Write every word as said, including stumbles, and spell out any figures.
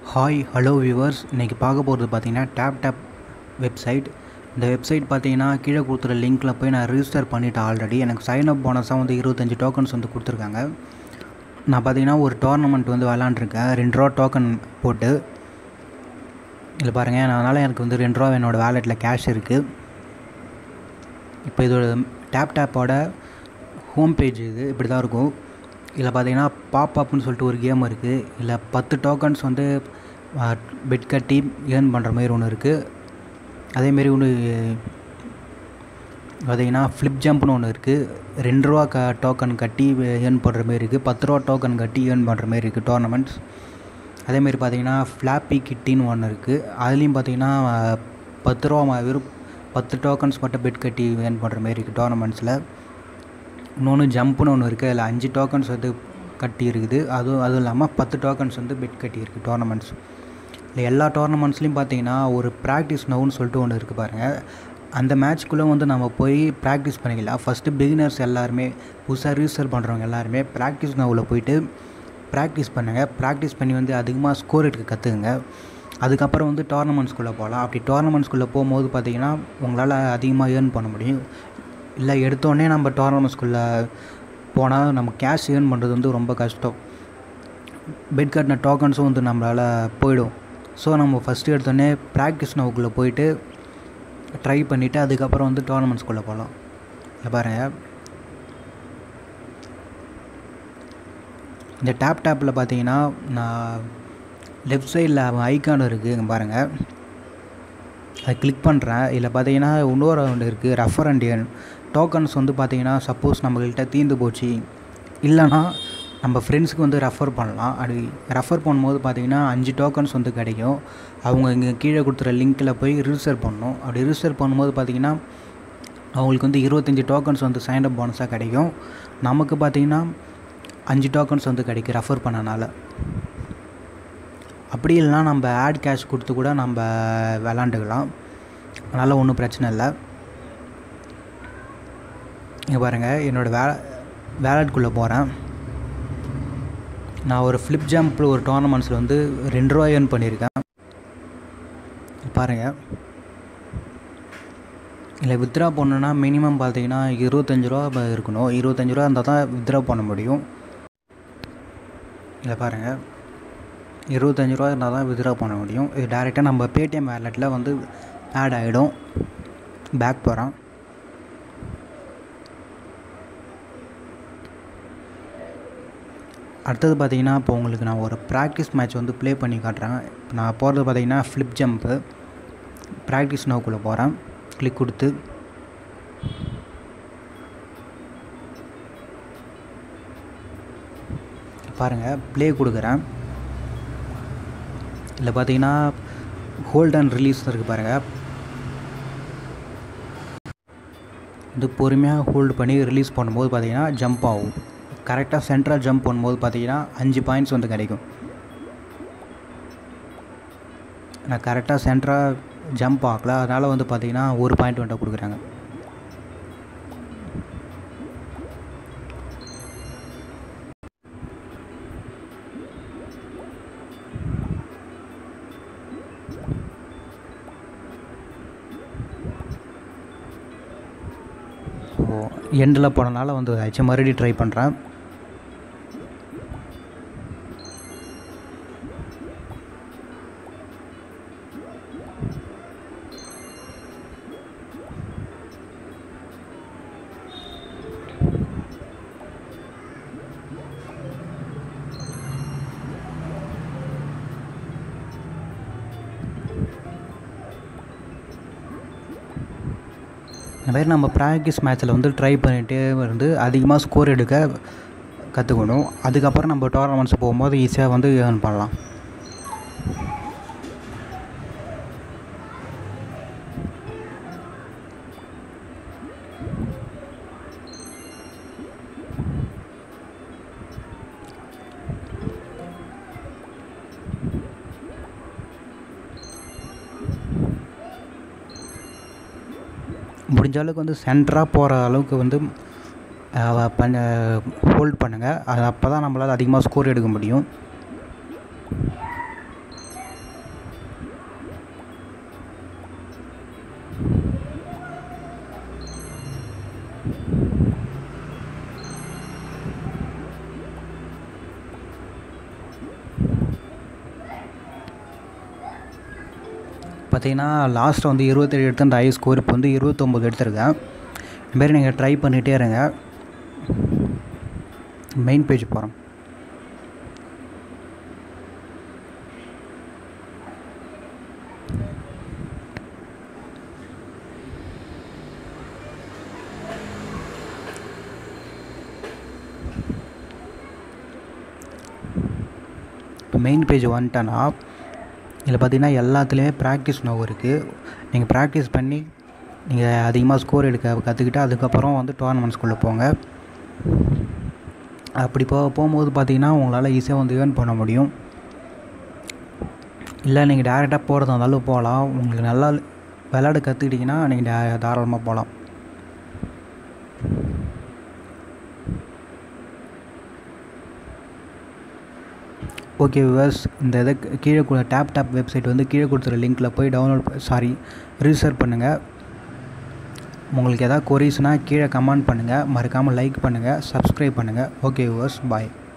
Hi hello viewers, இன்றைக்கி பார்க்க போகிறது பார்த்தீங்கன்னா டேப் டேப் வெப்சைட். இந்த வெப்சைட் பார்த்தீங்கன்னா கீழே கொடுத்துற லிங்க்கில் போய் நான் ரிஜிஸ்டர் பண்ணிவிட்டேன். ஆல்ரெடி எனக்கு சைன் அப் போனஸாக வந்து இருபத்தஞ்சி டோக்கன்ஸ் வந்து கொடுத்துருக்காங்க. நான் பார்த்தீங்கன்னா ஒரு டோர்னமெண்ட் வந்து விளாண்டுருக்கேன் ரெண்டு ரூபா டோக்கன் போட்டு. இதில் பாருங்கள், அதனால் எனக்கு வந்து ரெண்டு ரூபா என்னோடய வேலெட்டில் கேஷ் இருக்குது. இப்போ இதோட டேப் டேப்போட ஹோம் பேஜ் இது இப்படி தான் இருக்கும். இதில் பார்த்தீங்கன்னா பாப் அப்னு சொல்லிட்டு ஒரு கேம் இருக்குது. இதில் பத்து டோக்கன்ஸ் வந்து பெட் கட்டி ஏர்ன் பண்ணுற மாதிரி ஒன்று இருக்குது. அதேமாரி ஒன்று பார்த்தீங்கன்னா ஃப்ளிப் ஜம்ப்னு ஒன்று இருக்குது. ரெண்டு ரூபா க டோக்கன் கட்டி ஏர்ன் பண்ணுற மாரி இருக்குது. பத்து ரூபா டோக்கன் கட்டி ஏர்ன் பண்ணுற மாரி இருக்குது டோர்னமெண்ட்ஸ். அதேமாரி பார்த்தீங்கன்னா ஃப்ளாப்பி கிட்டின்னு ஒன்று இருக்குது. அதுலேயும் பார்த்தீங்கன்னா பத்து ரூபா வெறும் பத்து டோக்கன்ஸ் மட்டும் பெட் கட்டி ஏர்ன் பண்ணுற மாரி இருக்குது டோர்னமெண்ட்ஸில். இன்னொன்று ஜம்ப்புன்னு ஒன்று இருக்குது. அதில் அஞ்சு டோக்கன்ஸ் வந்து கட்டி இருக்குது. அதுவும் அதுவும் இல்லாமல் பத்து டோக்கன்ஸ் வந்து பெட் கட்டி இருக்குது டோர்னமெண்ட்ஸ். இல்லை எல்லா டோர்னமெண்ட்ஸ்லையும் பார்த்தீங்கன்னா ஒரு ப்ராக்டிஸ் நவுன்னு சொல்லிட்டு ஒன்று இருக்குது பாருங்கள். அந்த மேட்ச்க்குள்ளே வந்து நம்ம போய் ப்ராக்டிஸ் பண்ணிக்கலாம். ஃபஸ்ட்டு பிகினர்ஸ் எல்லாருமே, புதுசாக ரிஜிஸ்டர் பண்ணுறவங்க எல்லாருமே ப்ராக்டிஸ் நவுவில் போய்ட்டு ப்ராக்டிஸ் பண்ணுங்கள். ப்ராக்டிஸ் பண்ணி வந்து அதிகமாக ஸ்கோர் எடுக்க கற்றுக்குங்க. அதுக்கப்புறம் வந்து டோர்னமெண்ட்ஸ்குள்ளே போகலாம். அப்படி டோர்னமெண்ட்ஸ்குள்ளே போகும்போது பார்த்தீங்கன்னா உங்களால் அதிகமாக ஏர்ன் பண்ண முடியும். இல்லை எடுத்தோடனே நம்ம டோர்னமெண்ட்ஸ்குள்ளே போனால் நம்ம கேஷ் ஏர்ன் பண்ணுறது வந்து ரொம்ப கஷ்டம். பெட் கட்டின டோக்கன்ஸும் வந்து நம்மளால் போயிடும். ஸோ நம்ம ஃபஸ்ட்டு எடுத்தோடனே ப்ராக்டிஸ் நவுக்குள்ளே போயிட்டு ட்ரை பண்ணிவிட்டு அதுக்கப்புறம் வந்து டோர்னமெண்ட்ஸ்குள்ளே போகலாம். இல்லை பாருங்கள், இந்த டேப் டேப்பில் பார்த்தீங்கன்னா நான் லெஃப்ட் சைடில் ஐக்கான் இருக்குது, இங்கே பாருங்கள். அதை கிளிக் பண்ணுறேன். இதில் பார்த்தீங்கன்னா இன்னொரு ஒன்று இருக்குது, ரெஃபர் அண்ட் ஏர்ன். டோக்கன்ஸ் வந்து பார்த்தீங்கன்னா சப்போஸ் நம்மள்கிட்ட தீர்ந்து போச்சு இல்லைனா நம்ம ஃப்ரெண்ட்ஸுக்கு வந்து ரெஃபர் பண்ணலாம். அப்படி ரெஃபர் பண்ணும்போது பார்த்தீங்கன்னா அஞ்சு டோக்கன்ஸ் வந்து கிடைக்கும். அவங்க இங்கே கீழே கொடுத்துற லிங்க்கில் போய் ரிஜிஸ்டர் பண்ணணும். அப்படி ரிஜிஸ்டர் பண்ணும்போது பார்த்திங்கன்னா அவங்களுக்கு வந்து இருபத்தஞ்சி டோக்கன்ஸ் வந்து சைன் அப் போனஸாக கிடைக்கும். நமக்கு பார்த்திங்கன்னா அஞ்சு டோக்கன்ஸ் வந்து கிடைக்கும் ரெஃபர் பண்ணனால. அப்படி இல்லைனா நம்ம ஆட் கேஷ் கொடுத்து கூட நம்ம விளாண்டுக்கலாம். அதனால் ஒன்றும் பிரச்சனை இல்லை. இங்கே பாருங்கள், என்னோடய வே வேலெட்குள்ளே போகிறேன். நான் ஒரு ஃப்ளிப் ஜம்ப்பில் ஒரு டோர்னமெண்ட்ஸில் வந்து ரெண்டு ரூபா ஏர்ன் பண்ணியிருக்கேன். பாருங்கள், இல்லை வித்ட்ரா பண்ணணுன்னா மினிமம் பார்த்தீங்கன்னா இருபத்தஞ்சி ரூபா இருக்கணும். இருபத்தஞ்சி ரூபா இருந்தால் தான் வித்ட்ரா பண்ண முடியும். இல்லை பாருங்கள், இருபத்தஞ்சி ரூபா இருந்தால் தான் வித்ட்ரா பண்ண முடியும். இது டேரெக்டாக நம்ம பேடிஎம் வேலெட்டில் வந்து ஆட் ஆகிடும். பேக் போகிறேன். அடுத்தது பார்த்தீங்கன்னா இப்போ உங்களுக்கு நான் ஒரு ப்ராக்டிஸ் மேட்ச் வந்து ப்ளே பண்ணி காட்டுறேன். நான் போகிறது பார்த்தீங்கன்னா ஃப்ளிப் ஜம்ப்பு. ப்ராக்டிஸ் நோக்குள்ளே போகிறேன். கிளிக் கொடுத்து பாருங்கள், ப்ளே கொடுக்குறேன். இல்லை பார்த்தீங்கன்னா ஹோல்ட் அண்ட் ரிலீஸ் இருக்குது பாருங்கள். இது பொறுமையாக ஹோல்டு பண்ணி ரிலீஸ் பண்ணும்போது பார்த்தீங்கன்னா ஜம்ப் ஆகும். கரெக்டாக சென்ட்ரல் ஜம்ப் பண்ணும்போது பார்த்தீங்கன்னா அஞ்சு பாயிண்ட்ஸ் வந்து கிடைக்கும். நான் கரெக்டாக சென்ட்ராக ஜம்ப் ஆகல, அதனால் வந்து பார்த்தீங்கன்னா ஒரு பாயிண்ட் வந்துட்டு கொடுக்குறாங்க. ஓ, எண்டில் போனனால வந்து ஆச்சு. மறுபடியும் ட்ரை பண்ணுறேன். இந்த மாதிரி நம்ம ப்ராக்டிஸ் மேட்ச்சில் வந்து ட்ரை பண்ணிகிட்டே வந்து அதிகமாக ஸ்கோர் எடுக்க கற்றுக்கணும். அதுக்கப்புறம் நம்ம டோர்னமெண்ட்ஸ் போகும்போது ஈஸியாக வந்து ஏர்ன் பண்ணலாம். முடிஞ்ச அளவுக்கு வந்து சென்டராக போகிற அளவுக்கு வந்து பண்ண ஹோல்ட் பண்ணுங்கள். அது அப்போ தான் நம்மளால் அதிகமாக ஸ்கோர் எடுக்க முடியும். பார்த்தீங்கன்னா லாஸ்ட்டில் வந்து இருபத்தேழு எடுத்து அந்த ஹை ஸ்கோர் இப்போ வந்து இருபத்தொம்போது எடுத்திருக்கேன். இதுமாரி நீங்கள் ட்ரை பண்ணிகிட்டே இருங்க. மெயின் பேஜ் போகிறோம். இப்போ மெயின் பேஜ் வந்துட்டேன்னா இதில் பார்த்தீங்கன்னா எல்லாத்துலேயுமே ப்ராக்டிஸ் நோவு இருக்குது. நீங்கள் ப்ராக்டிஸ் பண்ணி நீங்கள் அதிகமாக ஸ்கோர் எடுக்க கற்றுக்கிட்டு அதுக்கப்புறம் வந்து டோர்னமெண்ட்ஸ்குள்ளே போங்க. அப்படி போ போகும்போது பார்த்தீங்கன்னா உங்களால் ஈஸியாக வந்து ஏர்ன் பண்ண முடியும். இல்லை நீங்கள் டேரெக்டாக போகிறதா இருந்தாலும் போகலாம். உங்களுக்கு நல்லா விளையாட கற்றுக்கிட்டிங்கன்னா நீங்கள் டே தாராளமாக போகலாம். ஓகே வியூவர்ஸ், இந்த இதை கீழே கூட டேப் டேப் வெப்சைட் வந்து கீழே கொடுத்துற லிங்க்கில் போய் டவுன்லோட் சாரி ரிஜிஸ்டர் பண்ணுங்கள். உங்களுக்கு எதாவது கொரீஸ்னால் கீழே கமெண்ட் பண்ணுங்கள். மறக்காமல் லைக் பண்ணுங்கள், சப்ஸ்கிரைப் பண்ணுங்கள். ஓகே வியூவர்ஸ், பாய்.